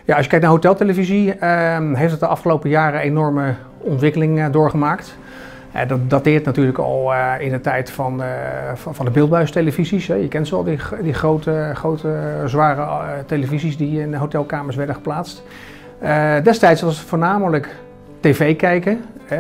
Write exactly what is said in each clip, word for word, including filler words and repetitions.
Ja, als je kijkt naar hoteltelevisie, uh, heeft het de afgelopen jaren enorme ontwikkeling uh, doorgemaakt. Uh, dat dateert natuurlijk al uh, in de tijd van, uh, van, van de beeldbuistelevisies. Hè. Je kent ze al, die, die grote, grote zware uh, televisies die in hotelkamers werden geplaatst. Uh, destijds was het voornamelijk tv kijken. Uh,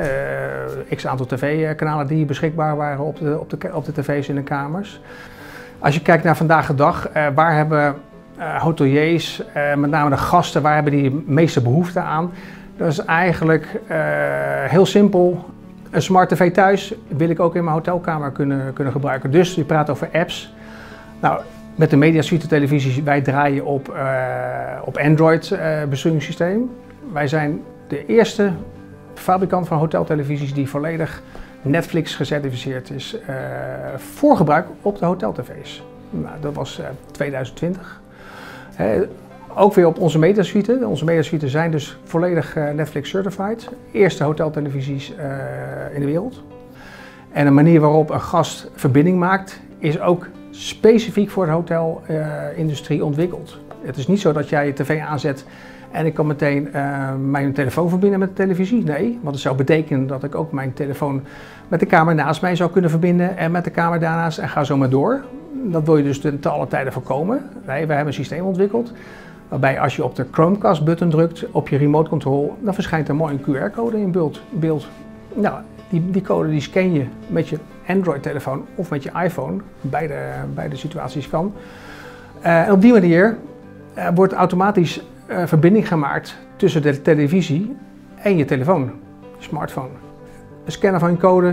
x aantal tv-kanalen die beschikbaar waren op de, op, de, op de tv's in de kamers. Als je kijkt naar vandaag de dag, uh, waar hebben uh, hoteliers, uh, met name de gasten, waar hebben die meeste behoefte aan? Dat is eigenlijk uh, heel simpel. Een smart tv thuis wil ik ook in mijn hotelkamer kunnen, kunnen gebruiken. Dus je praat over apps. Nou, met de Mediasuite televisies, wij draaien op, uh, op Android uh, besturingssysteem. Wij zijn de eerste fabrikant van hoteltelevisies die volledig Netflix gecertificeerd is uh, voor gebruik op de hoteltv's. Nou, dat was uh, tweeduizend twintig. Uh, ook weer op onze Mediasuite. Onze Mediasuite zijn dus volledig uh, Netflix certified. Eerste hoteltelevisies uh, in de wereld. En een manier waarop een gast verbinding maakt is ook specifiek voor de hotelindustrie uh, ontwikkeld. Het is niet zo dat jij je tv aanzet en ik kan meteen uh, mijn telefoon verbinden met de televisie. Nee, want het zou betekenen dat ik ook mijn telefoon met de kamer naast mij zou kunnen verbinden en met de kamer daarnaast en ga zo maar door. Dat wil je dus te alle tijden voorkomen. Nee, wij hebben een systeem ontwikkeld waarbij als je op de Chromecast button drukt op je remote control, dan verschijnt er mooi een Q R-code in beeld. beeld. Nou, die, die code die scan je met je Android-telefoon of met je iPhone. Beide, beide situaties kan. Uh, en op die manier uh, wordt automatisch uh, verbinding gemaakt tussen de televisie en je telefoon, je smartphone. Een scanner van je code,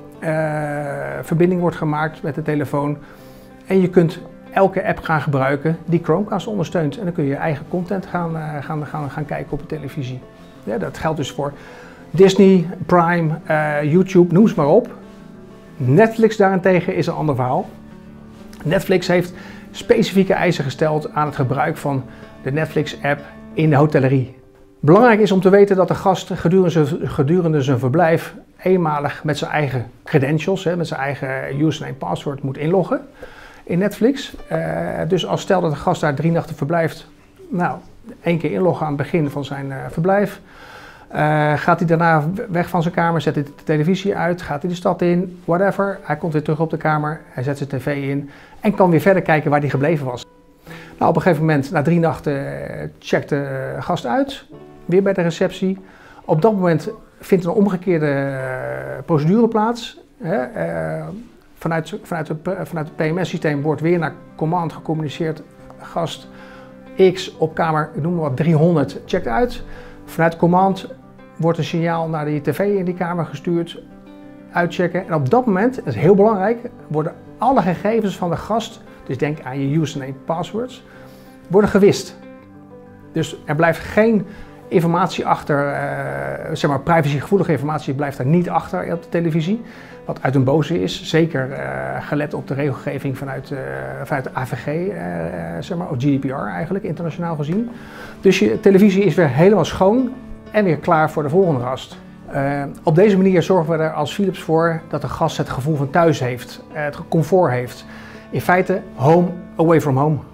uh, verbinding wordt gemaakt met de telefoon en je kunt elke app gaan gebruiken die Chromecast ondersteunt. En dan kun je je eigen content gaan, uh, gaan, gaan, gaan kijken op de televisie. Ja, dat geldt dus voor Disney, Prime, uh, YouTube, noem ze maar op. Netflix daarentegen is een ander verhaal. Netflix heeft specifieke eisen gesteld aan het gebruik van de Netflix-app in de hotellerie. Belangrijk is om te weten dat de gast gedurende zijn, gedurende zijn verblijf eenmalig met zijn eigen credentials, hè, met zijn eigen username en password moet inloggen in Netflix. Uh, dus als stel dat de gast daar drie nachten verblijft, nou, één keer inloggen aan het begin van zijn uh, verblijf. Uh, gaat hij daarna weg van zijn kamer, zet hij de televisie uit, gaat hij de stad in, whatever. Hij komt weer terug op de kamer, hij zet zijn tv in en kan weer verder kijken waar hij gebleven was. Nou, op een gegeven moment, na drie nachten, checkt de gast uit, weer bij de receptie. Op dat moment vindt een omgekeerde procedure plaats. Hè. Uh, vanuit, vanuit, het, vanuit het P M S-systeem wordt weer naar command gecommuniceerd. Gast X op kamer, ik noem maar wat, driehonderd, checkt uit. Vanuit command wordt een signaal naar die tv in die kamer gestuurd, uitchecken. En op dat moment, dat is heel belangrijk, worden alle gegevens van de gast, dus denk aan je username, passwords, worden gewist. Dus er blijft geen informatie achter, uh, zeg maar privacygevoelige informatie blijft er niet achter op de televisie. Wat uit een boze is, zeker uh, gelet op de regelgeving vanuit, uh, vanuit de A V G, uh, zeg maar, of G D P R eigenlijk, internationaal gezien. Dus je televisie is weer helemaal schoon en weer klaar voor de volgende gast. Uh, op deze manier zorgen we er als Philips voor dat de gast het gevoel van thuis heeft, uh, het comfort heeft. In feite, home away from home.